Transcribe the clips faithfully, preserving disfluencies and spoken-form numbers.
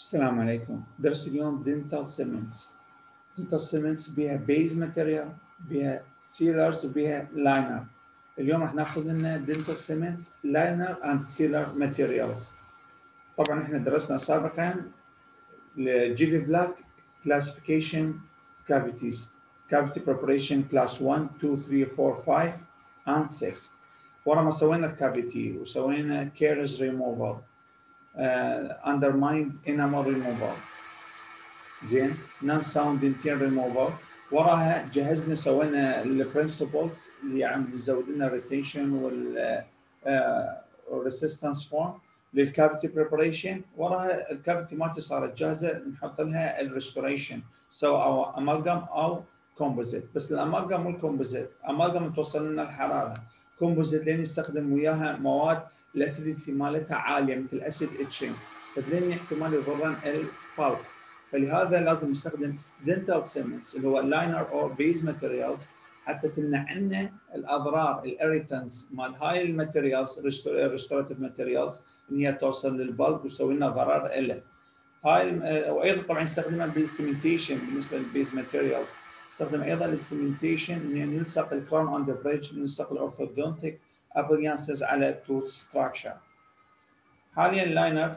السلام عليكم. درس اليوم دنتال سيمنتس. دنتال سيمنتس بيها بيز ماتيريال، بيها سيلرز وبيها لاينر. اليوم راح ناخذ لنا دنتال سيمنتس لاينر اند سيلر ماتيريالز. طبعا احنا درسنا سابقا الجيفي بلاك كلاسيفيكيشن كافيتيز، كافيتي بريبريشن كلاس واحد اثنين ثلاثة أربعة خمسة and ستة. ورا ما سوينا الكافيتي وسوينا كيرز ريموفال، undermined enamel removal، زين، non sound dentier removal. وراها جهزنا سوينا البرنسبلز اللي عم نزود لنا الريتنشن وال resistance form للكافيتي بريبريشن. وراها الكافيتي مالتي صارت جاهزه نحط لها الريستوريشن سواء او امالجم او كومبوزيت. بس الامالجم والكومبوزيت، امالجم توصل لنا الحراره، كومبوزيت لين نستخدم وياها مواد الاسيديتي مالتها عاليه مثل اسيد اتشنج، فلين احتمال يضرن البالب. فلهذا لازم نستخدم دنتال سيمنتس اللي هو لاينر او بيز ماتيريالز حتى تمنع عنا الاضرار الاريتنس مال هاي الماتيريالز، ريستوراتيف ماتيريالز، ان هي توصل للبلب وتسوي لنا ضرر له. هاي وايضا طبعا نستخدمها بالسيمنتيشن. بالنسبه للبيز ماتيريالز نستخدم ايضا السيمنتيشن ان نلصق الكراون اند بريدج، نلصق الاورثودونتيك ابليانسز على التوث ستراكشر. حاليا اللاينر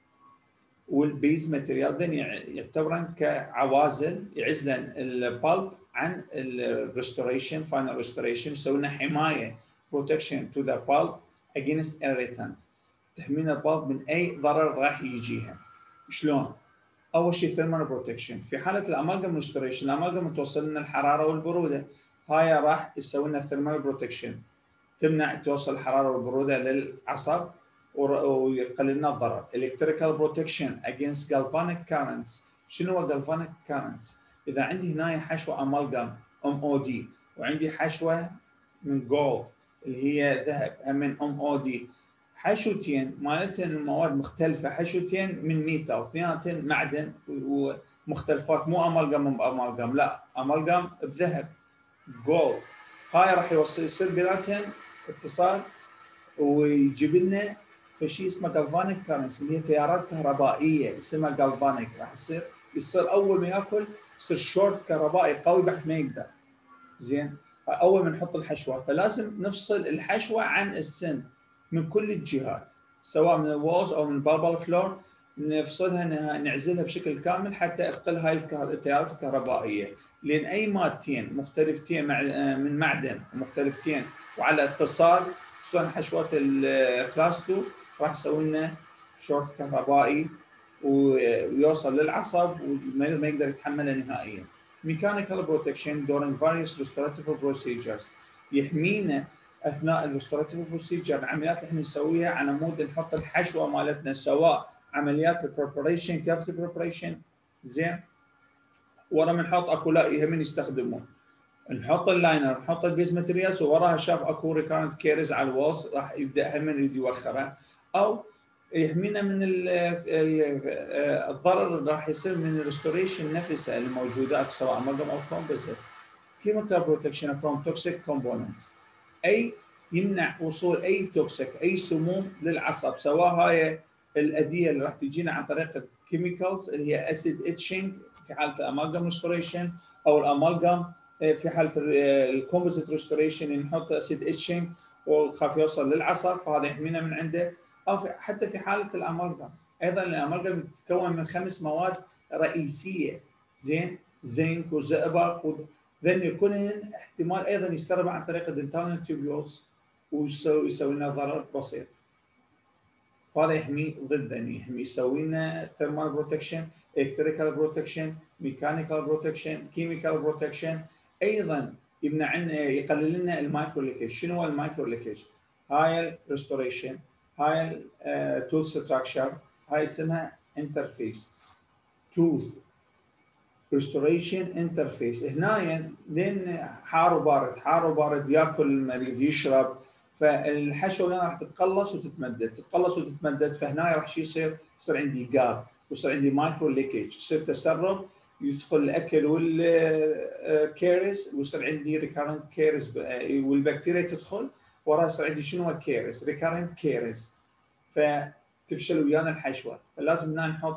والبيز ماتيريال ذن يعتبرن كعوازل يعزلن البلب عن الريستوريشن، فاينل ريستوريشن، يسوي لنا حمايه بروتكشن تو ذا بالب اجينست irritant، تحمينا البلب من اي ضرر راح يجيها. شلون؟ اول شيء ثيرمال بروتكشن. في حاله الامالجم ريستوريشن، الامالجم توصل لنا الحراره والبروده، هاي راح يسوي لنا ثيرمال بروتكشن، تمنع توصل الحراره والبروده للعصب ويقلل لنا الضرر. الكتريكال بروتكشن اجينست جالفانيك كارنتس. شنو هو جالفانيك كارنتس؟ اذا عندي هنا حشوه امالجم ام او دي وعندي حشوه من جولد اللي هي ذهب من ام او دي، حشوتين مالتين المواد مختلفه، حشوتين من ميتال، اثنيناتين معدن ومختلفات، مو امالجم بامالجم، لا امالجم بذهب جولد. هاي راح يوصل يصير بيناتهم اتصال ويجيب لنا شيء اسمه جالفانيك كارنس اللي هي تيارات كهربائيه اسمها جالفانيك. راح يصير يصير اول ما ياكل يصير شورت كهربائي قوي بحت ما يقدر. زين، اول ما نحط الحشوه فلازم نفصل الحشوه عن السن من كل الجهات، سواء من الووز او من البالبال فلور، نفصلها نعزلها بشكل كامل حتى يقل هاي التيارات الكهربائيه. لان اي مادتين مختلفتين من معدن ومختلفتين وعلى اتصال، خصوصا حشوات الكلاس اثنين، راح يسوي لنا شورت كهربائي ويوصل للعصب وما يقدر يتحمله نهائيا. ميكانيكال بروتكشن during various restorative procedures، يحمينا اثناء الريستوراتيف بروسيجر، العمليات اللي احنا نسويها على مود نحط الحشوه مالتنا، سواء عمليات البريبريشن كافيتي بريبريشن، زين، ورا بنحط اكو لا يهمني يستخدمون، نحط اللاينر، نحط البيز ماتيريالز، ووراها شاف اكو ريكارنت كيرز على الوولز راح يبدا هم يريد يوخرها، او يحمينا من الضرر اللي راح يصير من الريستوريشن نفسها الموجودات سواء امالجم او كومبوزيت. كيميكال بروتكشن فروم توكسيك كومبوننتس، اي يمنع وصول اي توكسيك، اي سموم للعصب، سواء هاي الاذيه اللي راح تجينا عن طريق الكيميكالز اللي هي اسيد اتشنج في حاله الامالجم ريستوريشن، او الامالجم في حاله الكومبوزيت ريستوريشن نحط اسيد اتشنج وخاف يوصل للعصب، فهذا يحمينا من عنده. او في حتى في حاله الامالجم ايضا، الامالجم تتكون من خمس مواد رئيسيه، زين، زنك وزئبق، ذن يكون احتمال ايضا يسرب عن طريق الدنتال تيوبيولز ويسوي يسوي لنا ضرر بسيط. فهذا يحمي ضد ذن، يحمي يسوي لنا ثيرمال بروتكشن، الكتريكال بروتكشن، ميكانيكال بروتكشن، كيميكال بروتكشن. ايضا يمنع عنا يقلل لنا المايكرو ليكيج. شنو هو المايكرو ليكيج؟ هاي الريستوريشن، هاي التوث ستراكشر، هاي اسمها انترفيس توث ريستوريشن انترفيس. هنا لين حار وبارد، حار وبارد، ياكل المريض يشرب، فالحشوه هنا راح تتقلص وتتمدد، تتقلص وتتمدد، فهنا راح شو يصير؟ يصير عندي جاب، ويصير عندي مايكرو ليكيج، يصير تسرب، يدخل الاكل والكيرس، ويصير عندي ريكارنت كيرس، والبكتيريا تدخل وراها يصير عندي شنو الكيرس؟ ريكارنت كيرس، فتفشل ويانا الحشوه. فلازم هنا نحط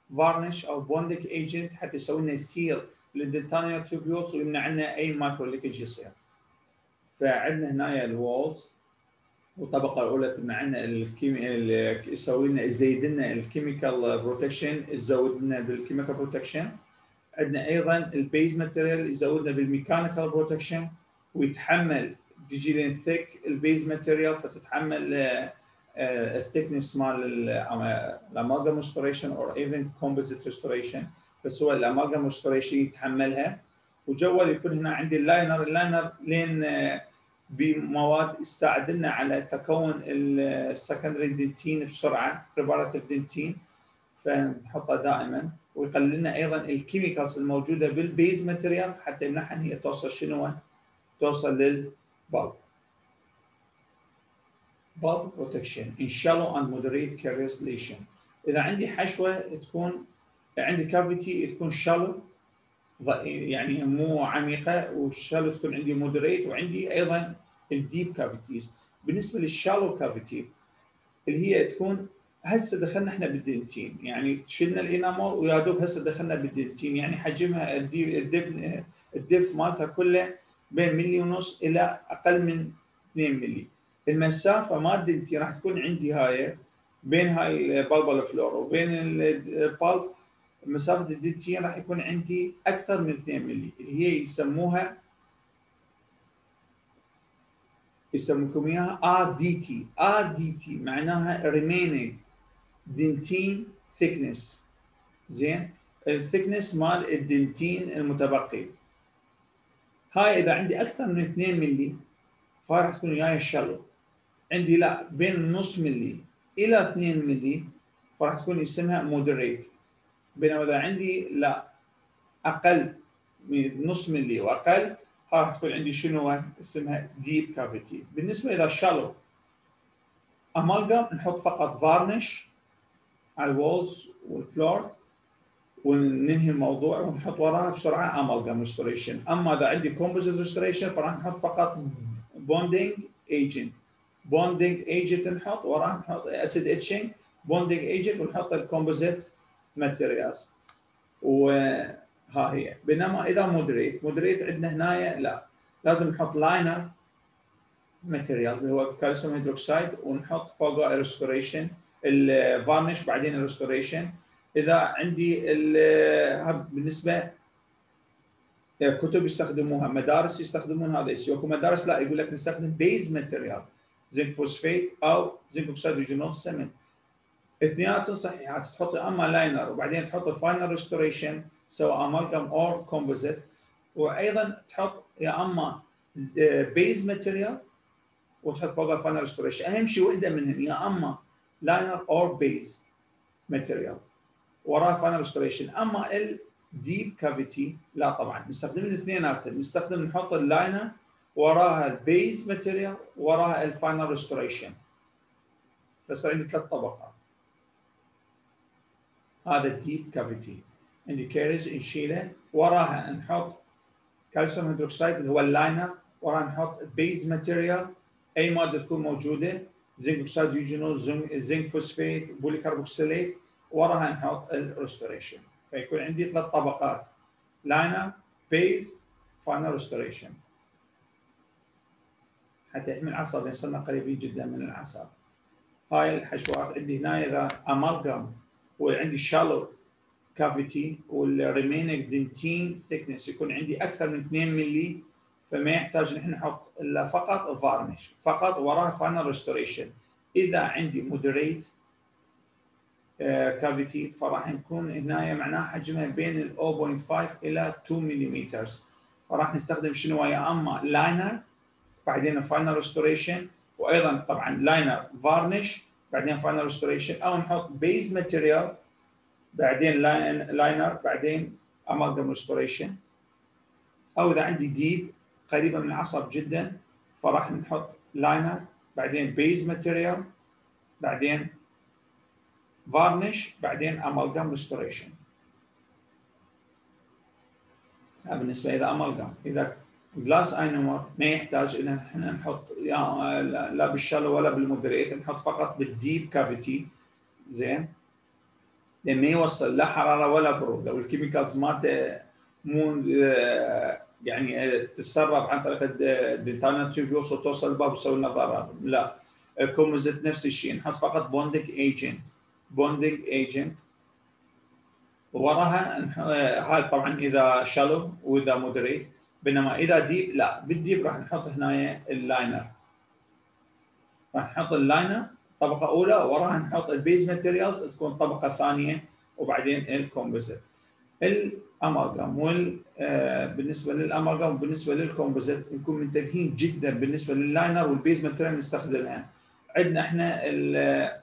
فارنش او بوندنج ايجنت حتى يسوي لنا سيل للدنتانيال تيوبيولز ويمنع عنا اي مايكرو ليكج يصير. فعندنا هنا الوولز والطبقه الاولى تمنع عنا الكيمي يسوي لنا يزيد لنا الكيميكال بروتكشن، يزود لنا بالكيميكال بروتكشن. عندنا ايضا البيز ماتيريال يزودنا بالميكانيكال بروتكشن ويتحمل تجي لنا ثيك البيز ماتيريال فتتحمل الثيكنس مال الامالجام ريستوريشن او ايفن كومبوزيت ريستوريشن، بس هو الامالجام ريستوريشن يتحملها. وجوا يكون هنا عندي اللاينر، اللاينر لين بمواد تساعدنا على تكون السكندري دنتين بسرعه، بريباراتيف دنتين، فنحطها دائما. ويقلل لنا ايضا الكيميكالز الموجوده بالبيز ماتيريال حتى يمنعها ان هي توصل شنو؟ توصل للبالب. bulb protection in shallow and moderate cavernous lesion. اذا عندي حشوه تكون عندي كافيتي تكون shallow يعني مو عميقه، والشالو تكون عندي مودريت، وعندي ايضا الديب كافيتيز. بالنسبه للشالو كافيتي اللي هي تكون هسه دخلنا احنا بالدنتين، يعني شلنا الانامول ويا دوب هسه دخلنا بالدنتين، يعني حجمها الديب الدبث مالتها كله بين ملي ونص الى اقل من اثنين ملي. المسافه مال الدنتين راح تكون عندي هاي بين هاي البلبل فلور وبين البلب، مسافه الدنتين راح يكون عندي اكثر من اثنين ملي، اللي هي يسموها يسموكم اياها ار دي تي. ار دي تي معناها remaining دنتين thickness. زين، الثيكنس مال الدنتين المتبقي. هاي اذا عندي اكثر من اثنين ملي فهاي راح تكون وياي شالو. عندي لا بين نص ملي الى اثنين ملي فراح تكون اسمها مودريت. بينما اذا عندي لا اقل من نص ملي واقل هاي راح تكون عندي شنو اسمها ديب كافيتي. بالنسبه اذا شالو امالجام نحط فقط فارنش على الوولز والفلور وننهي الموضوع ونحط وراها بسرعه امالجام ريستوريشن. اما اذا عندي كومبوزيت ريستوريشن فراح نحط فقط بوندنج ايجنت. بوندنج ايجنت نحط وراها نحط اسيد اتشنج بوندنج ايجنت ونحط الكومبوزيت ماتيريالز وها هي. بينما اذا مودريت مودريت عندنا هنا لا لازم نحط لاينر ماتيريال اللي هو كالسيوم هيدروكسيد ونحط فوقه الريستوريشن الفارنش بعدين الريستوريشن. اذا عندي بالنسبه كتب يستخدموها مدارس يستخدمون هذا الشيء، وكو مدارس لا يقول لك نستخدم بيز ماتيريال زنك فوسفيت او زنك اوكسيد وجنوب سمنت. اثنيناتهم صحيحات، تحط اما لاينر وبعدين تحط الفاينل ريستوريشن سواء امالجام او كومبوزيت، وايضا تحط يا اما بيز ماتيريال وتحط فوقها فاينل ريستوريشن. اهم شيء وحده منهم يا اما لاينر او بيز ماتيريال وراها فاينل ريستوريشن. اما الديب كافيتي لا طبعا نستخدم الاثنيناتهم، نستخدم نحط اللاينر وراها البيز ماتيريال وراها الفاينل ريستوريشن، فصار عندي ثلاث طبقات. هذا الديب كافيتي. عندي كيرز نشيله وراها نحط كالسيوم هيدروكسيد اللي هو اللاينر، وراها نحط بيز ماتيريال اي ماده تكون موجوده زنك اوكسيد يوجينوز زنك فوسفيت بولي كاربوكسيليت، وراها نحط الريستوريشن. فيكون عندي ثلاث طبقات لاينر بيز فاينل ريستوريشن حتى يحمي الاعصاب لان صرنا قريبين جدا من الاعصاب. هاي الحشوات عندي هنا اذا امالجام وعندي شالو كافيتي والريمينينج دنتين ثيكنس يكون عندي اكثر من اثنين ملي، فما يحتاج نحن نحط الا فقط فارنش فقط وراها فاينل ريستوريشن. اذا عندي مودريت كافيتي فراح نكون هنا معناها حجمها بين ال صفر فاصلة خمسة الى اثنين ملم، فراح نستخدم شنو يا اما لاينر بعدين فاينل ريستوريشن، وايضا طبعا لاينر فارنش بعدين فاينل ريستوريشن، او نحط بيز ماتيريال بعدين لاينر بعدين امالجام ريستوريشن. او اذا عندي ديب قريبه من العصب جدا فراح نحط لاينر بعدين بيز ماتيريال بعدين فارنش بعدين امالجام ريستوريشن. هذا بالنسبه اذا امالجام. اذا جلاس اينومر ما يحتاج ان احنا نحط لا بالشالو ولا بالمودريت، نحط فقط بالديب كافيتي. زين، لما يوصل لا حراره ولا بروده والكيميكالز مالته مو يعني تتسرب عن طريق الدنتال تيوبيوس وتوصل الباب وتسوي لنا ضرر. لا، الكومبوزيت نفس الشيء، نحط فقط بوندنج ايجنت بوندنج ايجنت وراها. هاي طبعا اذا شالو واذا مودريت، بينما اذا ديب لا، بالديب راح نحط هنا اللاينر، راح نحط اللاينر طبقه اولى وراها نحط البيز ماتيريالز تكون طبقه ثانيه وبعدين الكومبوزيت. الامالجام وال آه بالنسبه للامالجام وبالنسبه للكومبوزيت نكون منتبهين جدا. بالنسبه لللاينر والبيز ماتيريال نستخدمها، عندنا احنا ال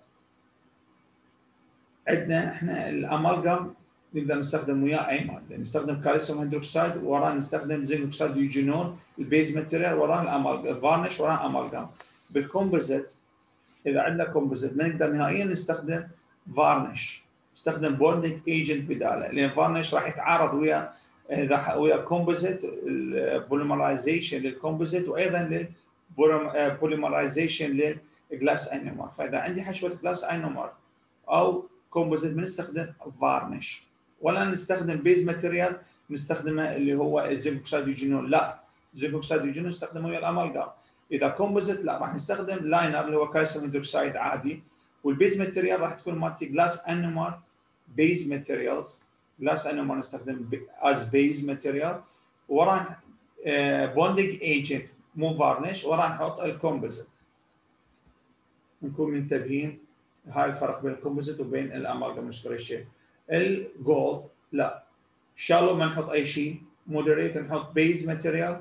عندنا احنا الامالجام نقدر نستخدم وياه اي ماده، نستخدم كالسيوم هيدروكسيد وراه نستخدم زنك اوكسيد يوجينول، البيز ماتيريال وراه الامالجام فارنش وراه امالجام. بالكومبوزيت اذا عندنا كومبوزيت ما نقدر نهائيا نستخدم فارنش، نستخدم بوندنج ايجنت بداله، لان فارنش راح يتعارض ويا اذا ويا كومبوزيت البوليمرايزيشن للكومبوزيت وايضا للبوليمرايزيشن للجلاس اينومر. فاذا عندي حشوه جلاس اينومر او كومبوزيت بنستخدم فارنش، ولا نستخدم بيز ماتيريال نستخدمه اللي هو الزنك اوكسيد يوجينول، لا، الزنك اوكسيد يوجينول نستخدمه ويا الامالجام. اذا كومبوزيت لا، راح نستخدم لاينر اللي هو كالسيوم هيدروكسيد عادي، والبيز ماتيريال راح تكون مالتي جلاس انومر بيز ماتيريالز، جلاس انومر نستخدم از بيز ماتيريال، وراه بوندنج ايجنت مو فارنش، وراه نحط الكومبوزيت. نكون منتبهين هاي الفرق بين الكومبوزيت وبين الامالجام ريستوريشن. الجولد لا، شالو ما نحط اي شيء، مودريت نحط بيز ماتيريال،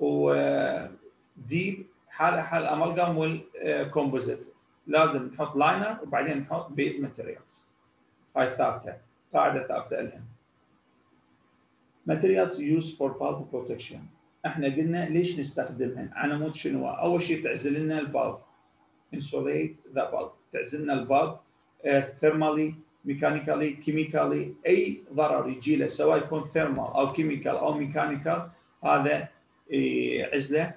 وديب حال حال الامالجام والكومبوزيت لازم نحط لاينر وبعدين نحط بيز ماتيريالز. هاي ثابته، قاعده ثابته لها. ماتيريالز يوز فور بالب بروتكشن، احنا قلنا ليش نستخدمها، على مود شنو؟ اول شيء تعزل لنا البالب، insulate the bulb، تعزل لنا البالب ثيرمالي ميكانيكالي كيميكالي، اي ضرر يجي له سواء يكون ثيرمال او كيميكال او ميكانيكال هذا يعزله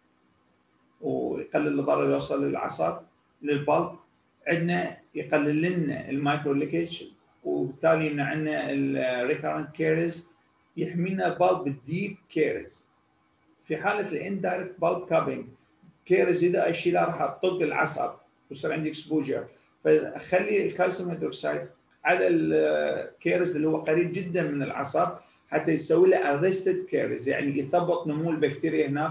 ويقلل الضرر اللي يوصل للعصب للبلب. عندنا يقلل لنا المايكرو ليكج وبالتالي يمنع عنا الريكارنت كيرز، يحمينا البلب بالديب كيرز. في حاله الاندايركت بلب كابينج كيرز اذا اشيلها راح تطق العصب ويصير عندي اكسبوجر، فخلي الكالسيوم هيدروكسيد على الكيرز اللي هو قريب جدا من العصب حتى يسوي له ارستد كيرز، يعني يثبط نمو البكتيريا هناك،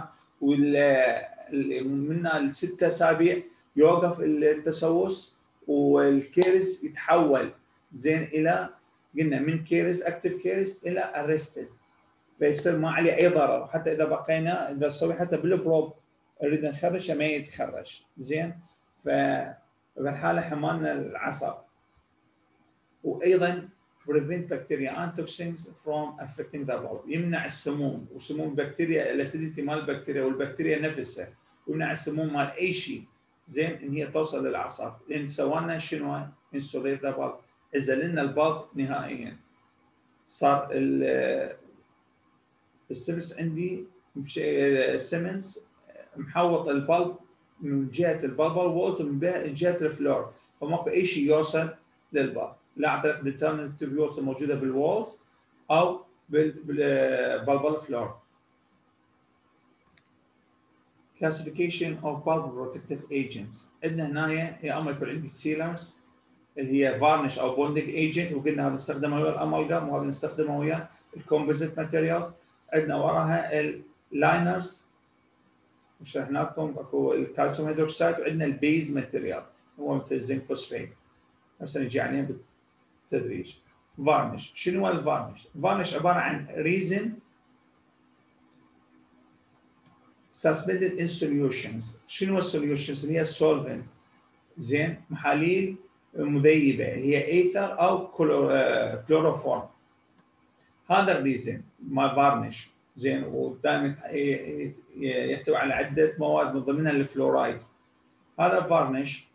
ومن الستة اسابيع يوقف التسوس والكيرز يتحول زين الى قلنا من كيرز اكتف كيرز الى ارستد، فيصير ما عليه اي ضرر. حتى اذا بقينا اذا نسوي حتى بالبروب نريد نخرجه ما يتخرج زين، فبالحاله حمانا العصب. وايضا prevent bacteria and toxins from affecting the bulb، يمنع السموم وسموم البكتيريا، الاسيديتي مال البكتيريا والبكتيريا نفسها، ويمنع السموم مال اي شيء زين ان هي توصل للاعصاب، لان سوالنا شنو؟ انسوليت ذا bulb، عزل لنا البلب نهائيا. صار السمس عندي السمنس محوط البلب من جهه البلبل وولز ومن جهه الفلور، فماكو اي شيء يوصل للبلب لا عن طريق الديترمنت تيوبيولز الموجوده بالوولز او بالبلبل فلور. Classification of bulb protective agents، عندنا هنا يا اما يكون عندي سيلرز اللي هي فارنش او بوندنج ايجنت، وقلنا هذا نستخدمه ويا الامالجام وهذا نستخدمه ويا الكومبوزيت ماتيريالز. عندنا وراها اللاينرز شرحنا لكم، اكو الكالسيوم هيدروكسيد، وعندنا البيز ماتيريال هو مثل الزنك فوسفيت، هسه نجي عليه بالتدريج. فارنش، شنو هو الفارنش؟ الفارنش عباره عن ريزن suspended in solutions. شنو السوليوشنز؟ اللي هي السولفنت زين، محاليل مذيبه اللي هي ايثر او كلوروفورم. هذا الريزن مال فارنش زين، ودائما يحتوي على عده مواد من ضمنها الفلورايد. هذا الفارنش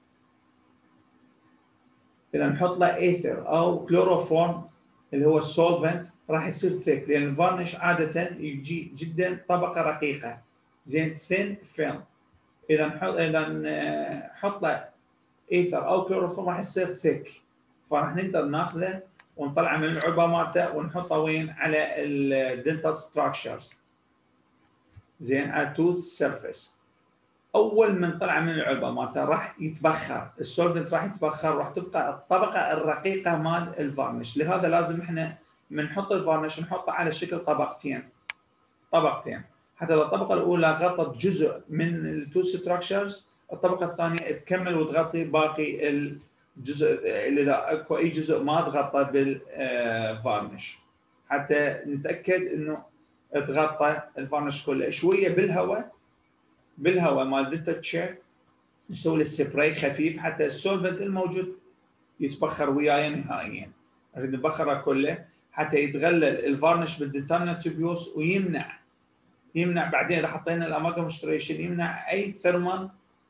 اذا نحط له ايثر او كلوروفورم اللي هو السولفنت راح يصير ثيك، لان الفارنش عاده يجي جدا طبقه رقيقه زين ثين فيلم. اذا نحط اذا نحط له ايثر او كلوروفورم راح يصير ثيك فراح نقدر ناخذه ونطلعه من العلبه مالته ونحطه وين؟ على الدنتال ستراكشرز. زين على التوث سيرفيس. اول من طلع من العلبه مالته راح يتبخر، السولفنت راح يتبخر، راح تبقى الطبقه الرقيقه مال الفارنش، لهذا لازم احنا من نحط الفارنش نحطه على شكل طبقتين طبقتين حتى الطبقه الاولى غطت جزء من التوث ستراكشرز، الطبقه الثانيه تكمل وتغطي باقي الجزء اللي اذا اكو اي جزء ما تغطى بالفارنش، حتى نتاكد انه تغطى الفارنش كله. شويه بالهواء بالهواء مال دنتال تشيك نسوي له سبراي خفيف حتى السولفنت الموجود يتبخر وياي نهائيا. نريد نبخره كله حتى يتغلل الفارنش بالدنتال تيوبيوس ويمنع يمنع بعدين اذا حطينا الامالجام ريستوريشن يمنع اي ثيرمال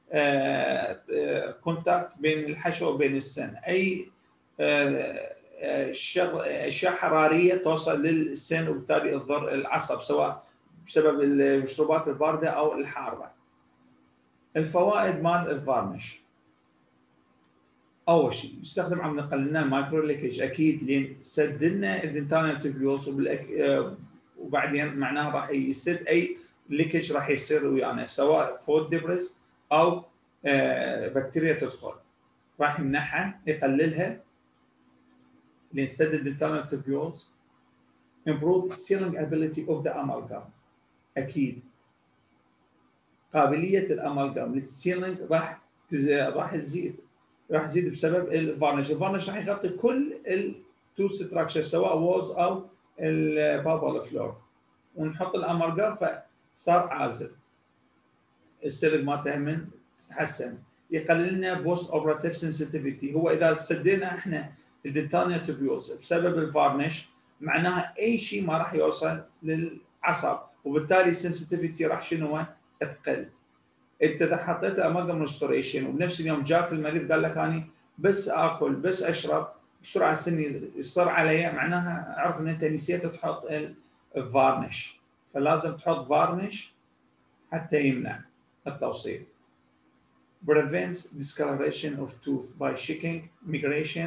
كونتاكت بين الحشو وبين السن، اي اشياء حراريه توصل للسن وبالتالي تضر العصب سواء بسبب المشروبات البارده او الحاره. الفوائد مال الفارنش: اول شيء يستخدم عم نقل لنا المايكرو ليكج اكيد لين سد لنا الدنتال تيوبيوس وبعدين معناها راح يسد اي ليكج راح يصير ويانا سواء فود ديبرز او بكتيريا تدخل، راح يمنعها يقللها لين سد الدنتال تيوبيوس. improve sealing ability of the amalgam، اكيد قابليه الامالجام للسيلينج راح راح تزيد راح يزيد بسبب الفارنش. الفارنش راح يغطي كل التوث ستراكشر سواء وولز او البابل فلور، ونحط الامالجام فصار عازل، السيلينج مالته من تتحسن. يقلل لنا بوست اوبراتيف سنسيتيفيتي، هو اذا سدينا احنا الدنتال تيوبيوس بسبب الفارنش معناها اي شيء ما راح يوصل للعصب وبالتالي السنسيتيفيتي راح شنو؟ تقل. انت اذا حطيت امالجام ريستوريشن وبنفس اليوم جاك المريض قال لك اني بس اكل بس اشرب بسرعه سني يصير علي، معناها اعرف ان انت نسيت تحط الفارنش، فلازم تحط فارنش حتى يمنع التوصيل. prevents discoloration of tooth by shaking migration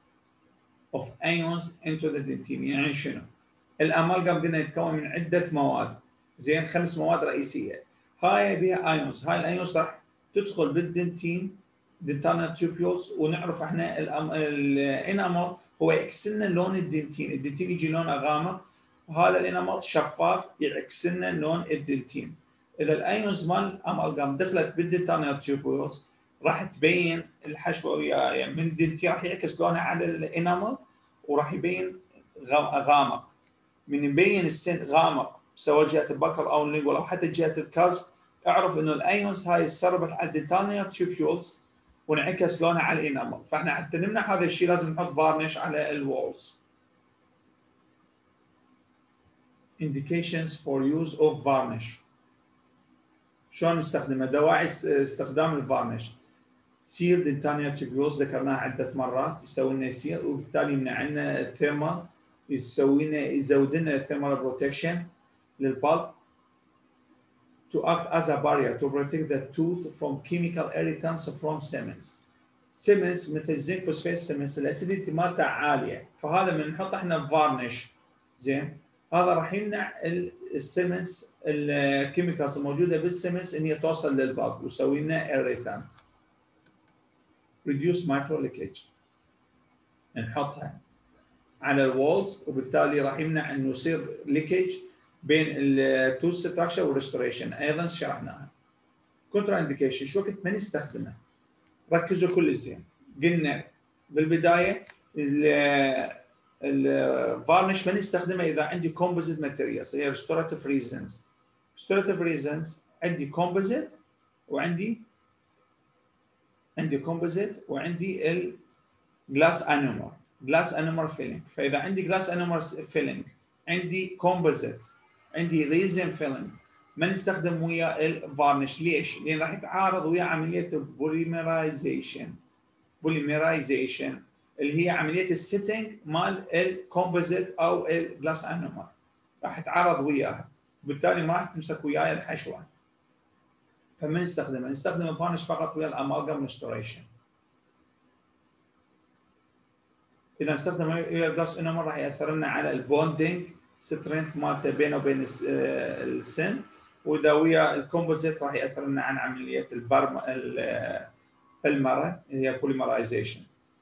of ions into the dentin. يعني شنو؟ الامالجام قلنا يتكون من عده مواد، زين خمس مواد رئيسيه، هاي بها ايونز، هاي الايونز راح تدخل بالدنتين دنتال تيوبيوس، ونعرف احنا الانامل هو يعكس لنا لون الدنتين، الدنتين يجي لونه غامق وهذا الانامل شفاف يعكس لنا لون الدنتين. اذا الايونز مال الامالجام دخلت بالدنتال تيوبيوس راح تبين الحشوه وياها من الدنتين، راح يعكس لونها على الانامل وراح يبين غامق. من يبين السن غامق سواء جهه البكر او اللينجول او حتى جهه الكاسب، اعرف انه الايونز هاي سربت على الدنتال تيوبيولز وانعكس لونها على الانامل، فاحنا حتى نمنع هذا الشيء لازم نحط فارنش على الوولز. indications for use of varnish، شلون نستخدمه؟ دواعي استخدام الفارنش. سيل دنتال تيوبيولز ذكرناها عده مرات، يسوي لنا سيل وبالتالي يمنع لنا الثيرمال، يسوي لنا يزود لنا الثيرمال بروتكشن للبلب. to act as a barrier to protect the tooth from chemical irritants from Siemens. Siemens مثل زنك فوسفات سيمنز الاسيديتي مالته عاليه، فهذا من نحط احنا فارنش زين هذا راح يمنع السيمنز الكيميكالز الموجوده بالسيمنز ان هي توصل للبلب ويسوي لنا irritant. reduce micro leakage، نحطها على الوولز وبالتالي راح يمنع انه يصير ليكج بين التوث ستراكشر والريستوريشن، ايضا شرحناها. كونترا انديكيشن، شو وقت ما نستخدمه؟ ركزوا كل زين، قلنا بالبدايه الفارنش ما نستخدمه اذا عندي كومبوزيت ماتيريالز هي ريستوراتيف ريزنز. ريستوراتيف ريزنز عندي كومبوزيت وعندي عندي كومبوزيت وعندي الجلاس انومر جلاس انومر فيلينج. فاذا عندي جلاس انومر فيلينج عندي كومبوزيت عندي ريزن فيلينج ما نستخدم ويا الفارنش. ليش؟ لان راح يتعارض ويا عمليه البوليمرايزيشن بوليمرايزيشن اللي هي عمليه السيتنج مال الكومبوزيت او الجلاس انومر، راح يتعارض وياها وبالتالي ما راح تمسك وياي الحشوه، فما نستخدمه. نستخدم الفارنش فقط ويا الامالجام ريستوريشن. اذا استخدم ويا جلاس انومر راح ياثر لنا على البوندينج سترينث مالته بينه وبين السن، واذا ويا الكومبوزيت راح ياثر لنا عن عمليه البرم المره اللي هي بوليمرايزيشن.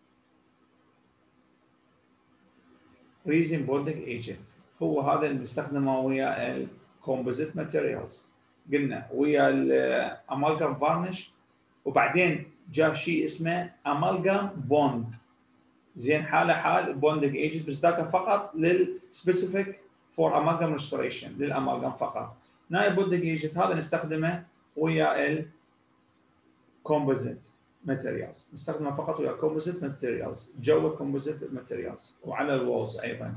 ريزين بوندينج ايجنت هو هذا اللي بنستخدمه ويا الكومبوزيت ماتيريالز، قلنا ويا الامالجام فارنش، وبعدين جاء شيء اسمه امالجام بوند. زين حاله حال بوندنج ايجنت بس ذاك فقط للسبيسيفيك فور امالجام ريستوريشن، للامالجام فقط. ناي بوندنج ايجنت هذا نستخدمه ويا الكومبوزيت ماتيريالز، نستخدمه فقط ويا الكومبوزيت ماتيريالز، جوا الكومبوزيت ماتيريالز وعلى الوولز ايضا.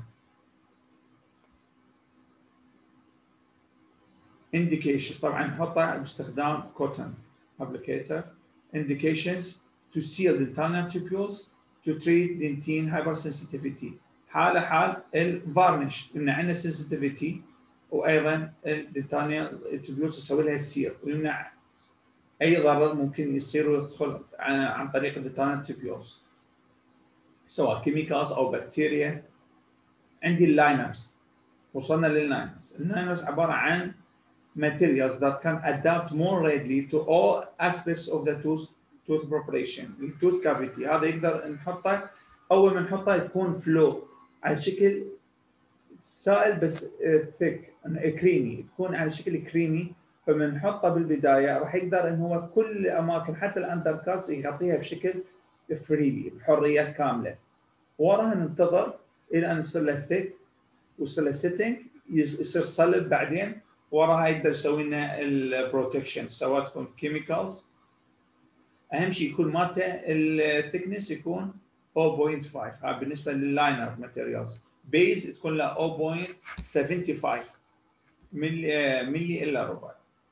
indications طبعا نحطها باستخدام كوتن ابليكيتر. indications to seal dental tubules to treat dentine hypersensitivity. حاله حال الفارنش قلنا عندنا sensitivity، وايضا الدنتال tubules نسوي لها سير ويمنع اي ضرر ممكن يصير ويدخل عن طريق الدنتال tubules سواء كيميكالز او بكتيريا. عندي اللاينرز، وصلنا لللاينرز. اللاينرز عباره عن materials that can adapt more readily to all aspects of the tooth tooth preparation. التوث كافيتي هذا يقدر نحطه اول ما نحطه يكون فلو على شكل سائل بس ثيك كريمي، تكون على شكل كريمي، فمن نحطه بالبدايه راح يقدر ان هو كل الاماكن حتى الاندر كاس يغطيها بشكل فريلي بحريه كامله. وراها ننتظر الى ان يصير له ثيك ويصير له سيتنج، يصير صلب، بعدين وراها يقدر يسوي لنا البروتكشن سواء تكون كيميكالز. اهم شيء يكون مالته الثيكنس يكون صفر فاصلة خمسة. هذا بالنسبه لللاينر ماتيريالز. بيز تكون له صفر فاصلة سبعة وسبعين ملي ملي الا ربع.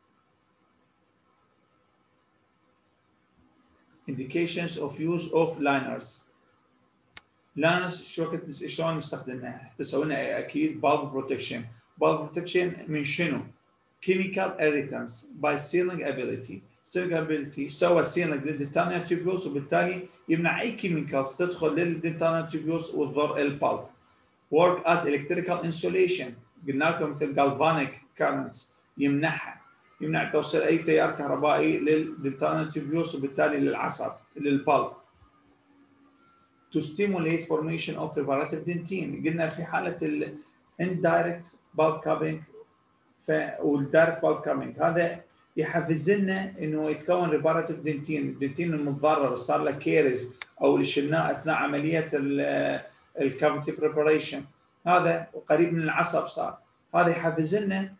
indications of use of liners. liners شلون نستخدمها؟ تسوي لنا اكيد bulb protection. bulb protection من شنو؟ chemical irritants by sealing ability. sealing ability سوى sealing للدنتال tubules وبالتالي يمنع اي كيميكالز تدخل للدنتال tubules وتضر البالب. work as electrical insulation. قلنا لكم مثل galvanic currents يمنعها، يمنع توصيل اي تيار كهربائي للدنتال tubules وبالتالي للعصب للبالب. to stimulate formation of reparative dentine. قلنا في حاله ال indirect bulb cupping والدايركت بالب كامينج هذا يحفز لنا انه يتكون ريباراتيف دنتين، الدنتين المتضرر صار له كيرز او الشناء اثناء عمليه الكافيتي بريباريشن، هذا قريب من العصب صار، هذا يحفز لنا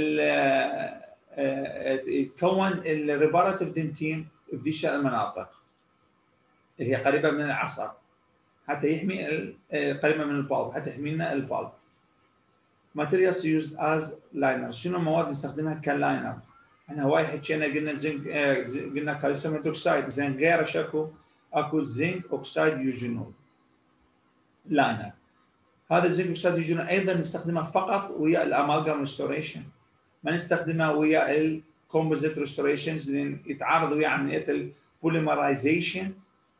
يتكون الريباراتيف دنتين بديش المناطق اللي هي قريبه من العصب حتى يحمي قريبه من البالب حتى يحمي لنا البالب. materials used as liners. شنو المواد نستخدمها كلاينر؟ احنا هواي حكينا قلنا زنك قلنا كالسيوم هيدروكسيد، زين غيره شكو اكو زنك اوكسيد يوجينول لاينر. هذا الزنك اوكسيد يوجينول ايضا نستخدمه فقط ويا الامالجام ريستوريشن، ما نستخدمه ويا الكومبوزيت ريستوريشنز لان يتعارض ويا عمليه البوليمرايزيشن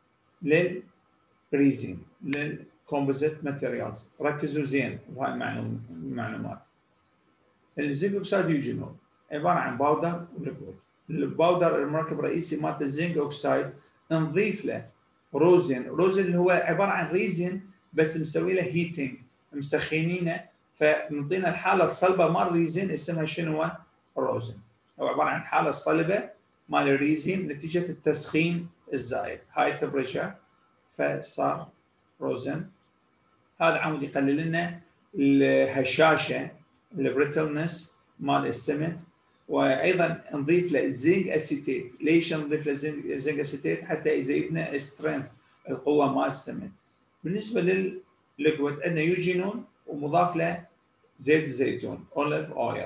للريزين لل composite materials. ركزوا زين بهاي المعلومات. الزنك اوكسيد يوجينول عباره عن باودر وليكويد. الباودر المركب الرئيسي مالت الزنك اوكسيد نضيف له روزين، روزين اللي هو عباره عن ريزين بس مسوي له هيتنج، مسخنينه فنعطينا الحاله الصلبه مال الريزين اسمها شنو؟ روزين. هو عباره عن الحاله الصلبه مال الريزين نتيجه التسخين الزايد، هاي تمبريتشر فصار روزن. هذا عمود يقلل لنا الهشاشه البريتلنس مال السمنت، وايضا نضيف له زنك اسيتيت. ليش نضيف له زنك اسيتيت؟ حتى يزيدنا سترينث القوه مال السمنت. بالنسبه للليكويد عندنا يوجينول ومضاف له زيت الزيتون اوليف اويل.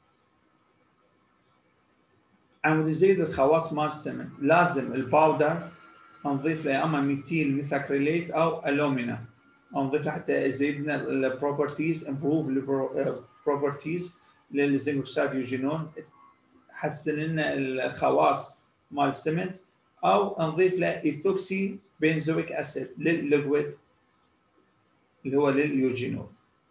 عمود يزيد الخواص مال السمنت لازم الباودر نضيف له اما ميثيل ميثاكريليت او الومينا، نضيف له حتى يزيدنا البروبرتيز امبروف البروبرتيز للزنك اوكسيد يوجينول، حسن لنا الخواص مال السمنت، او نضيف له ايثوكسي بنزويك اسيد للليكويد اللي هو لليوجينول.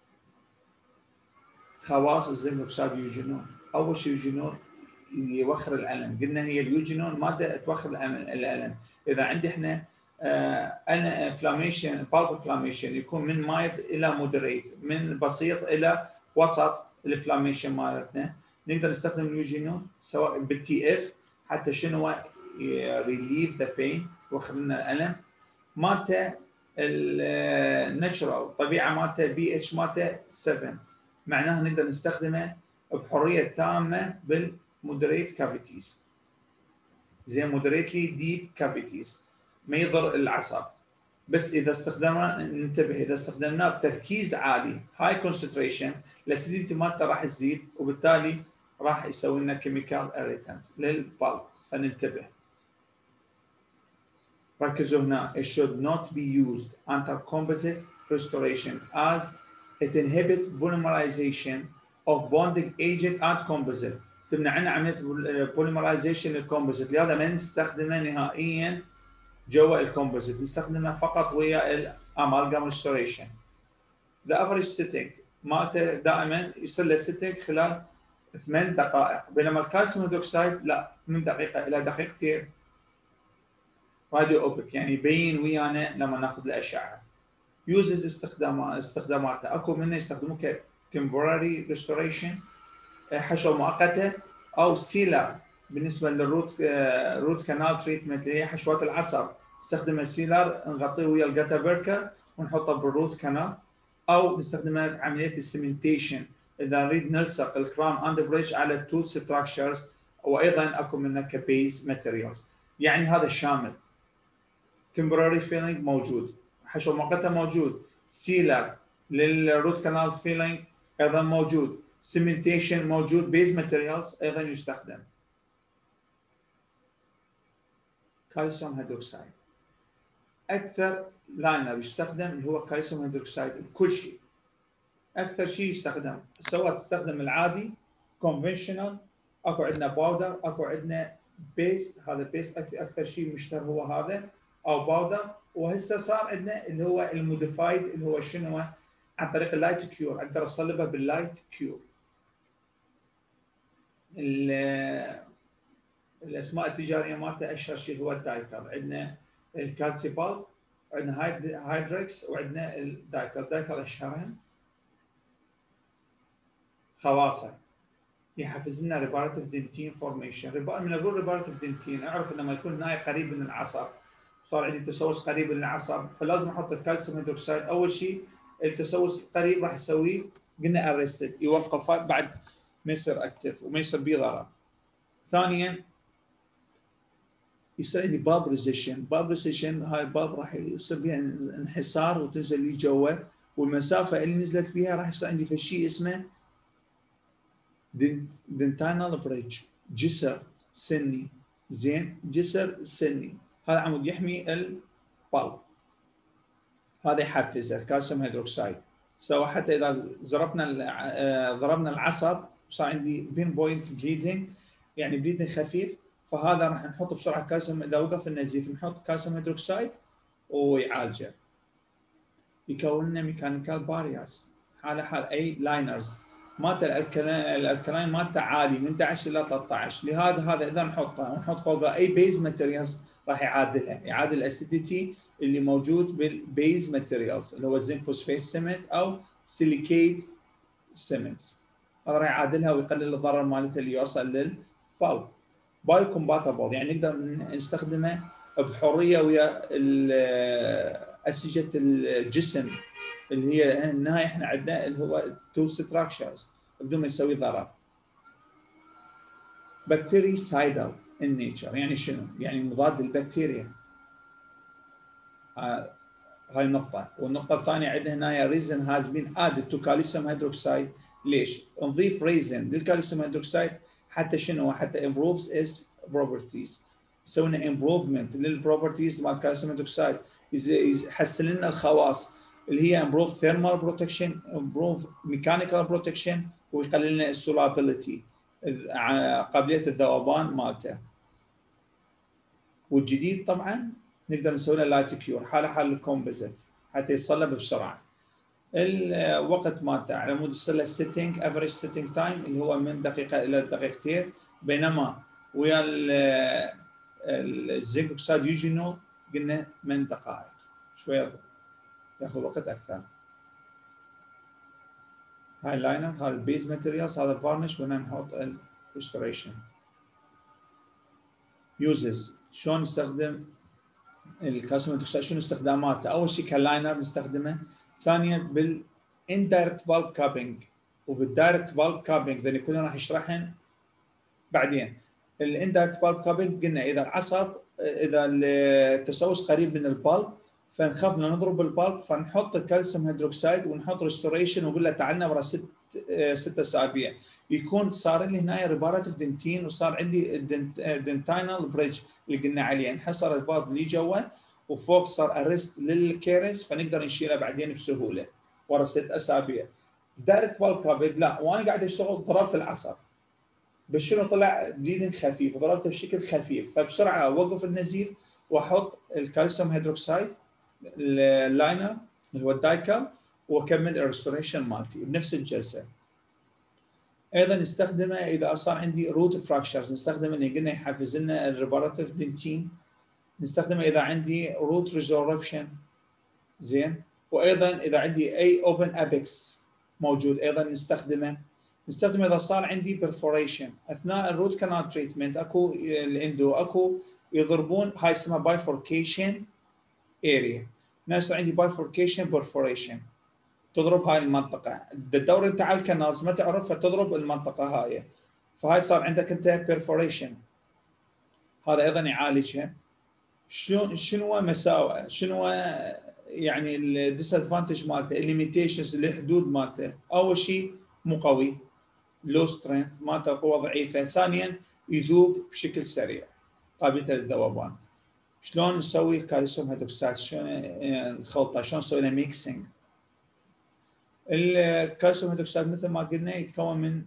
خواص الزنك اوكسيد يوجينول، اول شيء يوجينول يوخر الالم، قلنا هي اليوجينول ماده توخر الالم. اذا عندي احنا آه انا انفلاميشن بالب انفلاميشن يكون من مايت الى مودريت، من بسيط الى وسط الانفلاميشن مالتنا، نقدر نستخدم اليوجينول سواء بالتي اف حتى شنو ريليف ذا بين، يوخر لنا الالم. مالته الناتشرال الطبيعه مالته بي اتش مالته سبعة، معناها نقدر نستخدمه بحريه تامه بالمودريت كافيتيز. زين مودريتلي ديب كافيتيز ما يضر العصب، بس اذا استخدمنا ننتبه اذا استخدمناه بتركيز عالي هاي كونسنتريشن الاسيديتي مالته راح تزيد، وبالتالي راح يسوي لنا كيميكال اريتنت للبلب، فننتبه. ركزوا هنا it should not be used under composite restoration as it inhibits polymerization of bonding agent and composite. تمنع عنا عمليه polymerization للكومبوزيت، لهذا ما نستخدمه نهائيا جوا الكومبوزيت، نستخدمه فقط ويا الامالجام restoration. The average sitting مالته دائما يصير له sitting خلال ثمان دقائق، بينما الكالسيوم هيدروكسيد لا من دقيقه الى دقيقتين راديو اوبك، يعني يبين ويانا لما ناخذ الاشعه. يوزز استخدامات استخداماته اكو منه يستخدموه ك temporary restoration حشوه مؤقته، او سيلر بالنسبه للروت روت كانال تريتمنت اللي هي حشوات العصب، نستخدم سيلر نغطيه ويا الجاتا بيركا ونحطه بالروت كانال، او نستخدمه بعمليه السيمنتيشن اذا نريد نلصق الكرام اند بريدج على التوث ستراكشرز، وايضا اكو منه كبيس ماتيريالز. يعني هذا شامل. temporary filling موجود، حشو مؤقته موجود، سيلر للروت كانال فيلينج ايضا موجود، سيمنتيشن موجود، بيز ماتيريالز ايضا يستخدم. كالسيوم هيدروكسيد اكثر لاينر يستخدم اللي هو كالسيوم هيدروكسيد بكل شيء، اكثر شيء يستخدم سواء تستخدم العادي كونفنشنال، اكو عندنا باودر، اكو عندنا بيست، هذا بيست اكثر شيء مشتهر هو هذا او باودر، وهسه صار عندنا اللي هو الموديفايد اللي هو شنو عن طريق اللايت كيور، اقدر اصلبه باللايت كيور. الاسماء التجاريه مالته اشهر شيء هو الدايكر، عندنا الكالسيبال، عندنا هايدركس، وعندنا الدايكر. الدايكر اشهرهم. خواصه يحفز لنا ريباراتيف دنتين فورميشن. من اقول ريباراتيف دنتين اعرف انه لما يكون هاي قريب من العصب، صار عندي تسوس قريب من العصب، فلازم احط الكالسيوم هيدروكسيد. اول شيء التسوس القريب راح يسويه قلنا ارستد، يوقفه بعد ما يصير اكتف وما يصير به ضرر. ثانيا يصير عندي باب ريزيشن، باب ريزيشن هاي الباب راح يصير بها انحسار وتنزل لي جوا، والمسافه اللي نزلت بها راح يصير عندي في شيء اسمه دنتاينال بريدج، جسر سني. زين جسر سني هذا عمود يحمي البلب، هذا يحفز الكالسيوم هيدروكسيد. سواء حتى اذا ضربنا ضربنا العصب صار عندي بين بوينت بليدنج، يعني بليدنج خفيف، فهذا راح نحط بسرعه كالسيوم، اذا وقف النزيف نحط كالسيوم هيدروكسيد ويعالجه. يكون لنا ميكانيكال باريرز حاله حال اي لاينرز مالته الالكلاين مالته عالي من احد عشر الى ثلاثة عشر، لهذا هذا اذا نحطه ونحط فوقه اي بيز ماتيريالز راح يعادلها، يعادل الاسيديتي اللي موجود بالبيز ماتيريالز اللي هو الزنك فوسفيت سيمنت او سيليكيت سيمنتس، هذا راح يعادلها ويقلل الضرر مالته اللي يوصل للبلب. بايو كومباتبل يعني نقدر نستخدمه بحريه ويا انسجه الجسم اللي هي النهايه احنا عندنا اللي هو تو ستراكشرز بدون ما يسوي ضرر. بكتيريسايدال ان نيتشر يعني شنو؟ يعني مضاد للبكتيريا. آه هاي النقطه. والنقطه الثانيه عندنا هنا ريزن هاز بين ادد تو كالسيوم هيدروكسيد. ليش؟ نضيف ريزن للكالسيوم هيدروكسيد حتى شنو؟ حتى امبروفز اس بروبرتيز، يسوي لنا امبروفمنت للبروبرتيز مال الكالسيوم هيدروكسيد، يحسن لنا الخواص اللي هي امبروف ثيرمال بروتكشن، امبروف ميكانيكال بروتكشن، ويقلل لنا السولابيليتي قابليه الذوبان مالته. والجديد طبعا نقدر نسوي له لايت كيور حاله حال الكومبوزيت حتى يتصلب بسرعه. الوقت مالته على مود يصير له سيتنج افريج سيتنج تايم اللي هو من دقيقه الى دقيقتين، بينما ويا الزنك اوكسايد يوجينول قلنا ثمان دقائق، شويه ياخذ وقت اكثر. هاي اللاينر، هذا البيز ماتيريالز، هذا الفارنش، وهنا نحط الريستوريشن. يوزز، شلون نستخدم الكالسيوم هيدروكسيد، شنو استخداماته؟ اول شيء كلاينر نستخدمه، ثانيا بالاندايركت بالب كابينج وبالدايركت بالب كابينج، ذني كلنا راح يشرحن بعدين. الاندايركت بالب كابينج قلنا اذا العصب اذا التسوس قريب من البالب فنخاف نضرب البالب فنحط الكالسيوم هيدروكسيد ونحط ريستوريشن ونقول له تعالنا ورا ست ست اسابيع، يكون صار لي هنا ريباراتيف دنتين وصار عندي دنتاينال بريدج اللي قلنا عليه، انحصر البالب اللي جوا وفوق صار ارست للكيرس فنقدر نشيله بعدين بسهوله ورا ست اسابيع. دايركت بالب كابينج لا، وانا قاعد اشتغل ضربت العصب بس شنو طلع بليدنج خفيف وضربته بشكل خفيف، فبسرعه اوقف النزيف واحط الكالسيوم هيدروكسيد اللاينر اللي هو الدايكال واكمل الريستوريشن مالتي بنفس الجلسه. ايضا نستخدمه اذا صار عندي روت فراكشرز، نستخدمه اللي قلنا يحفز لنا الريباراتيف دنتين، نستخدمه اذا عندي روت ريزوربشن زين، وايضا اذا عندي اي اوبن ابيكس موجود ايضا نستخدمه. نستخدمه اذا صار عندي برفوريشن اثناء الروت كانال تريتمنت، اكو الاندو اكو يضربون هاي اسمها بايفوركيشن اريا، ناس عندي بايفوركيشن برفوريشن تضرب هاي المنطقه، الدور انت على الكنالز ما تعرفها تضرب المنطقه هاي، فهاي صار عندك انت بيرفوريشن، هذا ايضا يعالجها. شلون شنو مساوئ، شنو يعني الديس ادفانتج مالته، الليميتيشنز الحدود مالته؟ اول شيء مو قوي، لو سترينث مالته قوه ضعيفه، ثانيا يذوب بشكل سريع قابلته للذوبان. شلون نسوي الكالسيوم هيدروكسيد، شلون الخلطه، شلون نسوي له ميكسينج؟ الكالسيوم هيدروكسيد مثل ما قلنا يتكون من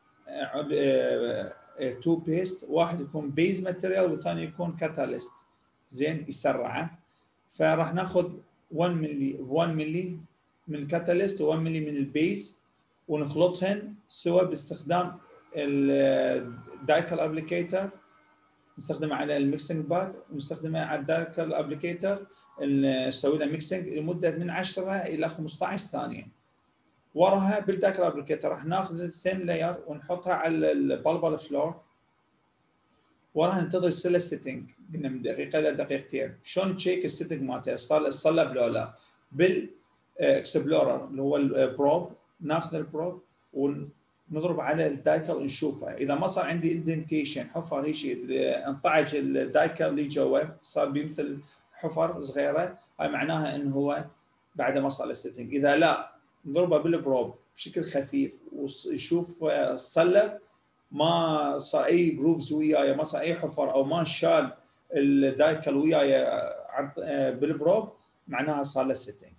تو بيست، واحد يكون بيز ماتيريال والثاني يكون كاتاليست زين يسرعه، فراح ناخذ واحد ملي واحد ملي من الكاتاليست و1 ملي من البيز ونخلطهن سوا باستخدام الدايكال ابليكيتر، نستخدمه على الميكسينج باد ونستخدمه على الدايكال ابليكيتر، نسوي له ميكسينج لمده من عشرة الى خمسطعش ثانيه. وراها بالدايكال ابليكيتر راح ناخذ الثين لاير ونحطها على البلبل فلور، وراها ننتظر يصير له سيتنج قلنا من دقيقه الى دقيقتين. شلون تشيك السيتنج مالته صار صلب لو لا؟ بالاكسبلورر اللي هو البروب، ناخذ البروب ونضرب على الدايكل نشوفه، اذا ما صار عندي اندنتيشن حفر هيك انطعج الدايكل اللي جوا صار بمثل حفر صغيره، هاي معناها انه هو بعد ما صار له سيتنج. اذا لا نضربه بالبروب بشكل خفيف ويشوف صلب ما صار اي جروفز وياي، ما صار اي حفر او ما شال الدايكل وياي بالبروب، معناها صار له سيتنج.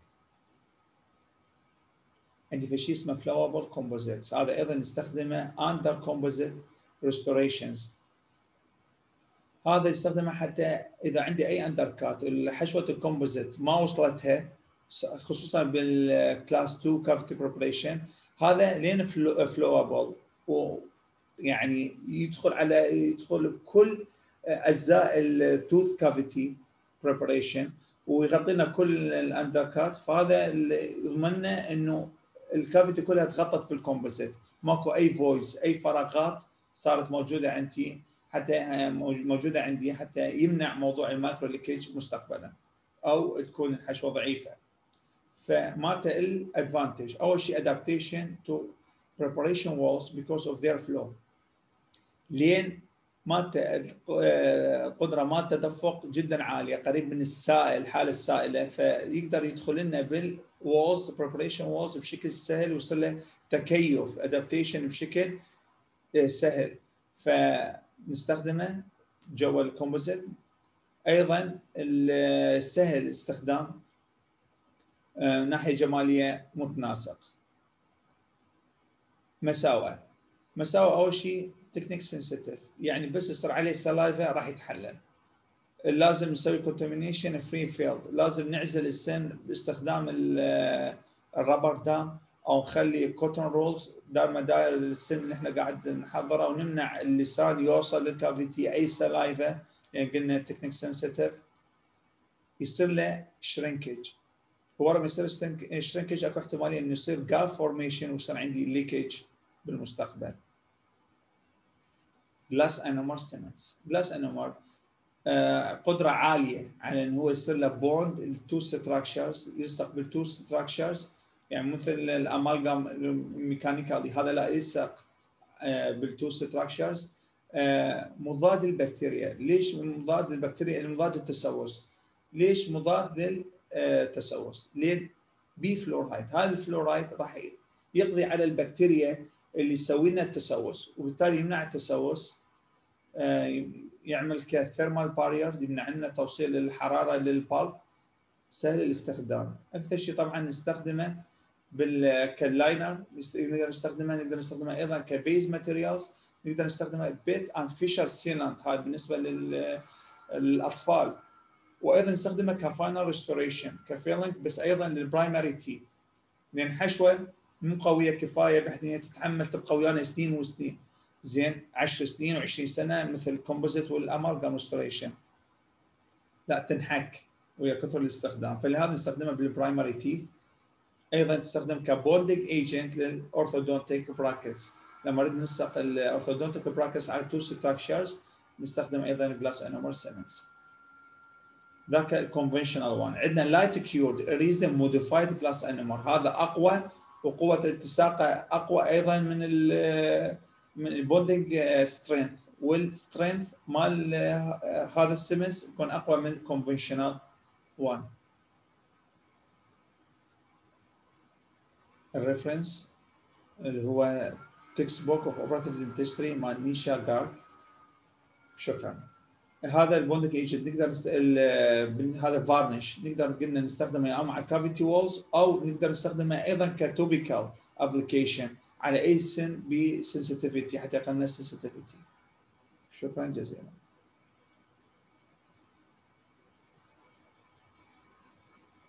عندي في شيء اسمه فلوبل كومبوزيتس، هذا ايضا نستخدمه اندر كومبوزيت ريستوريشنز، هذا يستخدمه حتى اذا عندي اي اندر كات حشوه الكومبوزيت ما وصلتها خصوصا بالكلاس اثنين كافيتي بريبريشن، هذا لين فلوبل ويعني يدخل على يدخل بكل اجزاء التوث كافيتي بريبريشن ويغطي لنا كل الاندر كات، فهذا يضمن لنا انه الكافيتي كلها تغطت بالكومبوزيت، ماكو اي فويس اي فراغات صارت موجوده عندي حتى موجوده عندي حتى يمنع موضوع المايكرو ليكيج مستقبلا او تكون الحشوه ضعيفه. فمالته الادفانتج اول شيء adaptation to preparation walls because of their flow، لين مالته القدره مال تدفق جدا عاليه قريب من السائل الحاله السائله، فيقدر يدخل لنا بالوولز بريبريشن وولز بشكل سهل ويصير له تكيف ادابتيشن بشكل سهل، فنستخدمه جوا الكومبوزيت. ايضا السهل استخدام ناحيه جماليه متناسق. مساوئ مساوئ اول شيء تكنيك سنسيتيف، يعني بس يصير عليه سلايفا راح يتحلل، لازم نسوي كونتامينيشن فري فيلد، لازم نعزل السن باستخدام الربر دام او نخلي كوتون رولز دار ما دار السن اللي احنا قاعد نحضره، ونمنع اللسان يوصل للكافيتي اي سلايفا، يعني قلنا تكنيك سنسيتيف، يصير له شرينكج. ورا ما يصير شرينكج اكو احتماليه انه يصير جاب فورميشن ويصير عندي ليكج بالمستقبل. جلاس انومر سيمنتس، جلاس انومر آه قدره عاليه على انه هو يصير له بوند التو ستراكشرز، يلصق بالتو ستراكشرز، يعني مثل الامالجام ميكانيكالي هذا لا يلصق آه بالتو ستراكشرز. آه مضاد للبكتيريا. ليش مضاد للبكتيريا؟ مضاد للتسوس. ليش مضاد للتسوس؟ لين بي فلورايد، هذا الفلورايد راح يقضي على البكتيريا اللي يسوي لنا التسوس، وبالتالي يمنع التسوس. آه يعمل كثيرمال بارير، يمنع لنا توصيل الحراره للبالب، سهل الاستخدام. اكثر شيء طبعا نستخدمه بالكلاينر، نقدر نستخدمه نقدر نستخدمه ايضا كبيز ماتيريالز، نقدر نستخدمه بيت اند فيشر سيلانت، هذا بالنسبه للاطفال، وايضا نستخدمه كفاينل ريستوريشن كفيلنج، بس ايضا للبرايمري تيث، لان حشوه مو قويه كفايه بحيث انها تتحمل تبقى ويانا سنين وسنين، زين عشر سنين وعشرين سنه مثل الكومبوزيت والامالجام ريستوريشن، لا تنحك ويا كثر الاستخدام، فلهذا نستخدمها بالبرايمري تيث. ايضا تستخدم كبوندنج ايجنت للاورثودونتيك براكتس، لما نريد نلصق الاورثودونتيك براكتس على تو ستراكشرز نستخدم ايضا جلاس انومر سيمنتس. ذاك الكونفشنال وان. عندنا لايت كيورد ريزن موديفايد جلاس انومر، هذا اقوى وقوه التصاقه اقوى ايضا من ال من البوندنج سترينث، والسترينث مال هذا السيمنتس يكون اقوى من كونفشنال وان. الريفرنس اللي هو تكست بوك اوف اوبراتيف دنتستري مال ميشا جارك. شكرا. هذا البوندنج ايجنت نقدر نست... هذا فارنش نقدر قلنا نستخدمه يا اما على الكافيتي وولز، او نقدر نستخدمه ايضا كتوبيكال ابلكيشن على اي سن بسنسيتيفيتي حتى يقلل السنسيتيفيتي. شكرا جزيلا.